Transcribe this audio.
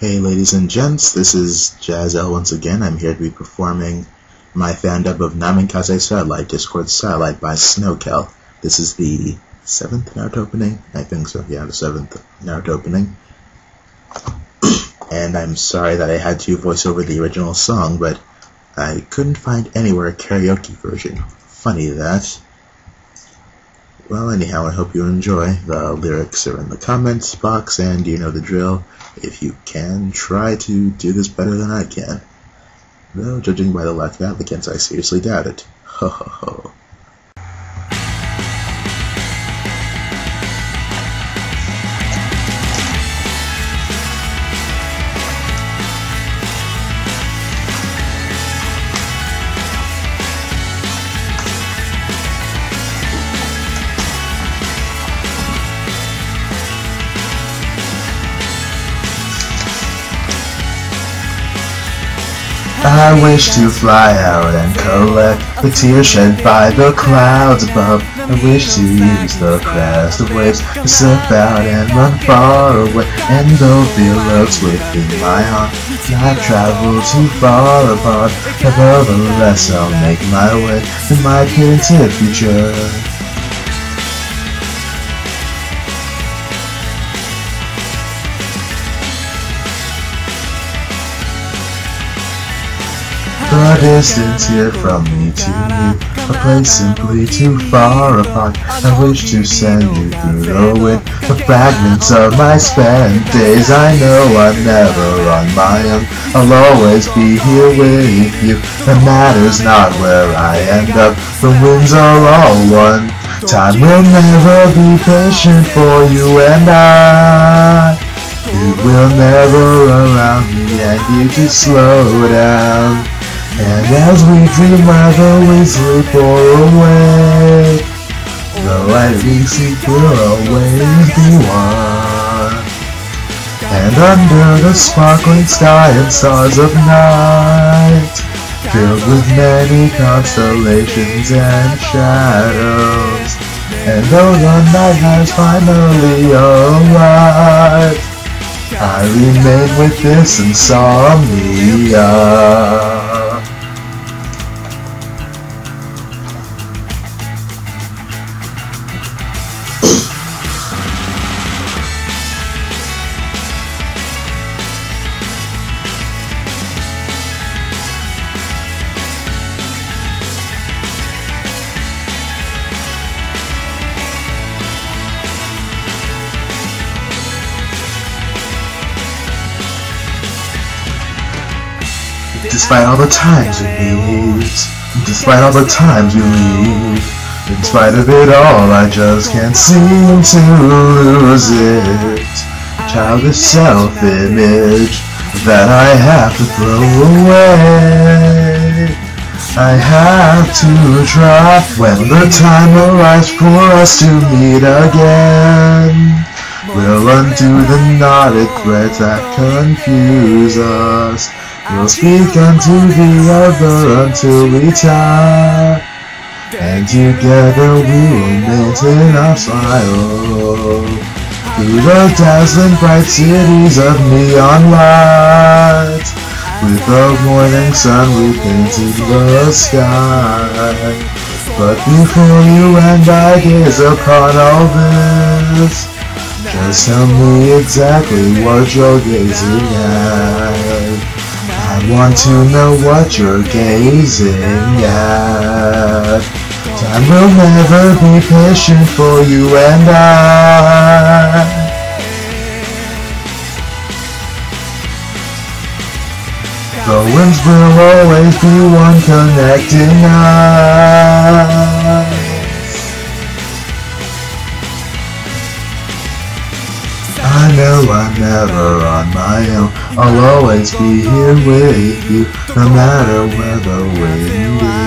Hey ladies and gents, this is JazzL once again. I'm here to be performing my fan dub of Namikaze Satellite, Discord Satellite by Snowkel. This is the 7th note opening? I think so, yeah, the 7th note opening. And I'm sorry that I had to voice over the original song, but I couldn't find anywhere a karaoke version. Funny that. Well, anyhow, I hope you enjoy. The lyrics are in the comments box, and you know the drill. If you can, try to do this better than I can. Though, judging by the lack of applicants, I seriously doubt it. Ho ho ho. I wish to fly out and collect the tears shed by the clouds above. I wish to use the crest of waves to slip out and run far away, and though the lurks within my heart I've traveled too far apart, nevertheless I'll make my way in my painted future. The distance here from me to you, a place simply too far apart. I wish to send you through the wind the fragments of my spent days. I know I'm never on my own, I'll always be here with you. It matters not where I end up, the winds are all one. Time will never be patient for you and I. It will never allow me and you to slow down. And as we dream rather we sleep or awake, the light we seek will always be one. And under the sparkling sky and stars of night, filled with many constellations and shadows, and though the night has finally arrived, I remain with this insomnia. Despite all the times we meet, despite all the times we leave, in spite of it all, I just can't seem to lose it. Childish self-image that I have to throw away. I have to try when the time arrives for us to meet again. We'll undo the knotted threads that confuse us. We'll speak unto the other until we tie, and together we will maintain our smile through the dazzling bright cities of neon light. With the morning sun we painted the sky, but before you and I gaze upon all this, just tell me exactly what you're gazing at. I want to know what you're gazing at. Time will never be patient for you and I. The winds will always be one connecting us. I know I'm never on my own, I'll always be here with you, no matter where the wind is.